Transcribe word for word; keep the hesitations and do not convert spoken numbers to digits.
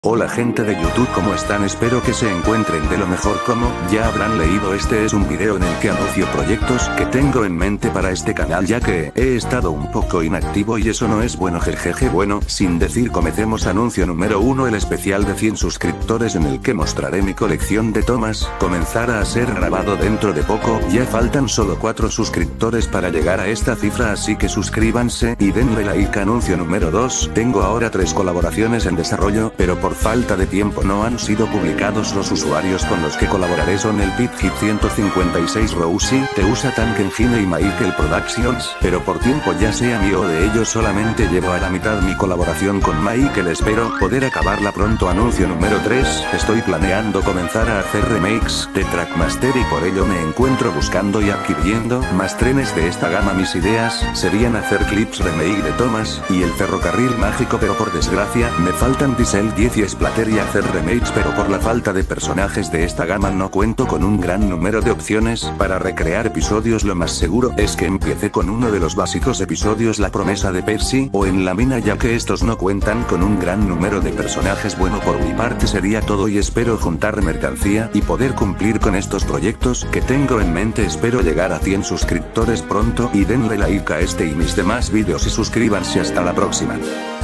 Hola gente de YouTube, ¿cómo están? Espero que se encuentren de lo mejor. Como ya habrán leído, este es un video en el que anuncio proyectos que tengo en mente para este canal, ya que he estado un poco inactivo y eso no es bueno. Jejeje. Bueno, sin decir, comencemos. Anuncio número uno: el especial de cien suscriptores en el que mostraré mi colección de tomas. Comenzará a ser grabado dentro de poco, ya faltan solo cuatro suscriptores para llegar a esta cifra, así que suscríbanse y denle like. Anuncio número dos: tengo ahora tres colaboraciones en desarrollo, pero por falta de tiempo no han sido publicados. Los usuarios con los que colaboraré son el Pithit ciento cincuenta y seis, Rousey, Teusa Tank Engine y Michael Productions, pero por tiempo, ya sea mío o de ellos, solamente llevo a la mitad mi colaboración con Michael. Espero poder acabarla pronto. Anuncio número tres: estoy planeando comenzar a hacer remakes de Trackmaster y por ello me encuentro buscando y adquiriendo más trenes de esta gama. Mis ideas serían hacer clips remake de Thomas y el ferrocarril mágico, pero por desgracia me faltan Diesel diez y Splatter, y hacer remakes, pero por la falta de personajes de esta gama no cuento con un gran número de opciones para recrear episodios. Lo más seguro es que empiece con uno de los básicos episodios, La promesa de Percy o En la mina, ya que estos no cuentan con un gran número de personajes. Bueno, por mi parte sería todo y espero juntar mercancía y poder cumplir con estos proyectos que tengo en mente. Espero llegar a cien suscriptores pronto y denle like a este y mis demás vídeos y suscríbanse. Hasta la próxima.